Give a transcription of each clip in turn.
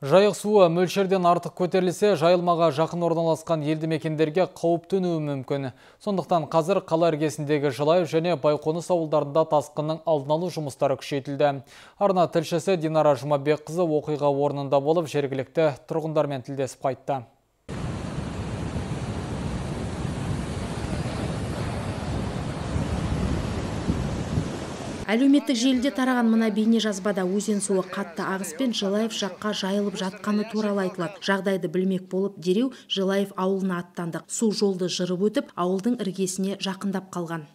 Жайық суы мөлшерден артық көтерілсе, жайылмаға жақын орналасқан елді мекендерге қауіп төнуі мүмкін. Сондықтан қазір қала іргесіндегі Жылайық және Байқоныс ауылдарында тасқынның алдын алу жұмыстары күшейтілді. Арна тілшісі Динара Жұмабекқызы оқиға орнында болып, жергілікті тұрғындармен тілдесіп қайтты. Әлеуметтік желіде тараған мына бейне жазбада өзен суы қатты ағыспен Жылайық жаққа жайылып жатқаны туралы айтылады. Жағдайды білмек болып дереу Жылайық ауылына аттандық. Су жолды жырып өтіп, ауылдың іргесіне жақындап қалған.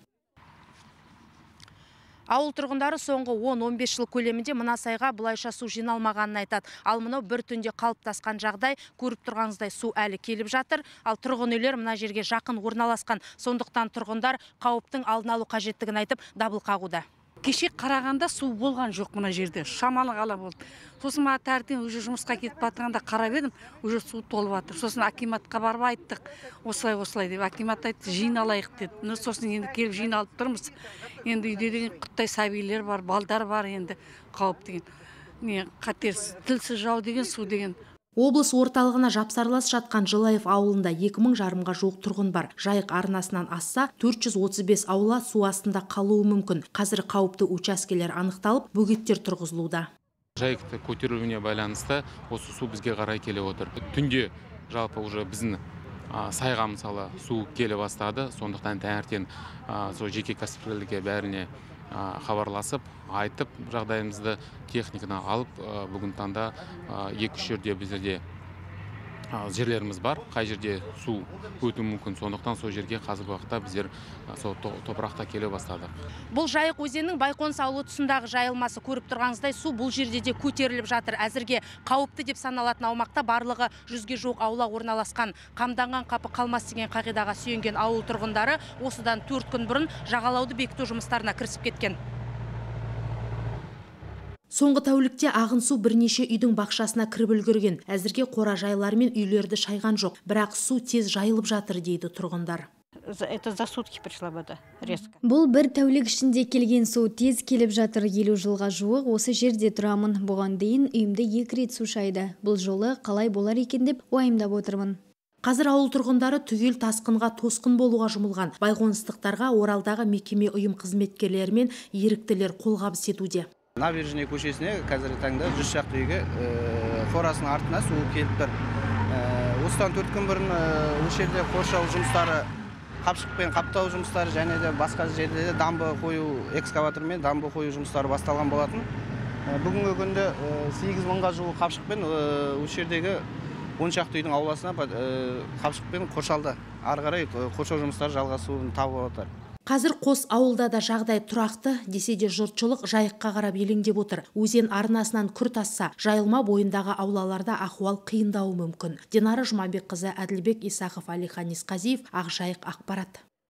Ауыл тұрғындары соңғы 10-15 жыл көлемінде мына сайға бұлайша су жиналмағанын айтады. Ал мынау бір түнде қалыптасқан жағдай, көріп тұрғаныңыздай су әлі келіп жатыр. Ал тұрғын үйлер мына жерге жақын орналасқан. Сондықтан тұрғындар қауіптің алдын алу қажеттігін айтып дабыл қағуда. Кеше қарағанда су болған жоқ мына жерде, шамалы қала болды. Сосын ма тәртен уже жұмысқа кетіп батырғанда қарап едім, уже су толып жатыр. Сосын акиматқа барып айттық, осылай деп. Акимат айтты, жиналайық деді. Сосын енді келіп жиналып тұрмыз. Енді үйде деген құттай сәбилер бар, балдар бар, енді қауіп деген. Не қатерсіз, тілсіз жау деген су деген. Облыс орталығына жапсарлас жатқан Жылайық ауылында 2000 жарымға жуық тұрғын бар. Жайық арнасынан асса 435 аула су астында қалуы мүмкін. Қазір қауіпті учаскелер анықталып, бөгеттер тұрғызылуда. Жайықты көтерілуіне байланысты осы су бізге қарай келіп отыр. Түнде жалпы уже біздің сайға мысалы су келе бастады. Сондықтан таңертең сол жеке кәсіпкерлерге бәріне хабарласып, айтып, жағдайымызды техниканы алып, бүгін таңда 2-3 жерде біздерде жерлеріміз бар. Қай жерде су өтуі мүмкін, сондықтан сол жерге қазіргі уақытта біздер сол топырақта келе бастадық. Бұл Жайық өзенінің Байқоныс ауылы тұсындағы жайылмасы, көріп тұрғаныңыздай су бұл жерде де көтеріліп жатыр. Әзірге қауіпті деп саналатын аумақта барлығы 100-ге жуық аула орналасқан. Қамданған қапы қалмас деген қағидаға сүйенген ауыл тұрғындары осыдан 4 күн бұрын жағалауды бекіту жұмыстарына кірісіп кеткен. Соңғы тәулікте ағын су бірнеше үйдің бақшасына кіріп үлгерген. Әзірге қора-жайлар мен үйлерді шайған жоқ, бірақ су тез жайылып жатыр дейді тұрғындар. Это за сутки пришла вода резко. Бұл бір тәулік ішінде келген су тез келіп жатыр. 50 жылға жуық осы жерде тұрамын. Бұған дейін үйімді 2 рет су шайды. Бұл жолы қалай болар екен деп уайымдап отырмын. Қазір ауыл тұрғындары түгел тасқынға тосқын болуға жұмылған. Байқоныстықтарға Оралдағы мекеме ұйым қызметкерлері мен еріктілер қолғабыс етуде. Набережный көшесіне қазіргі таңда 100 шақты үйге қорасының артына су келіп тұр. Осыдан 4 күн бұрын осы жерде қоршау жұмыстары, қапшықпен қаптау жұмыстары және де басқа жерде де дамбы қою, экскаватормен дамбы қою жұмыстары басталған болатын. Бүгінгі күнде 8 мыңға жуық қапшықпен осы жердегі 10 шақты үйдің ауласына қапшықпен қоршалды. Ары қарай қоршау жұмыстары жалғасуын тауып отыр. Қазір қос ауылда да жағдай тұрақты, десе де жұртшылық Жайыққа қарап елеңдеп отыр. Өзен арнасынан күрт асса, жайылма бойындағы аулаларда ахуал қиындауы мүмкін. Динара Жұмабекқызы, Әділбек Исақов, Алихан Есқазиев, Ақжайық ақпарат.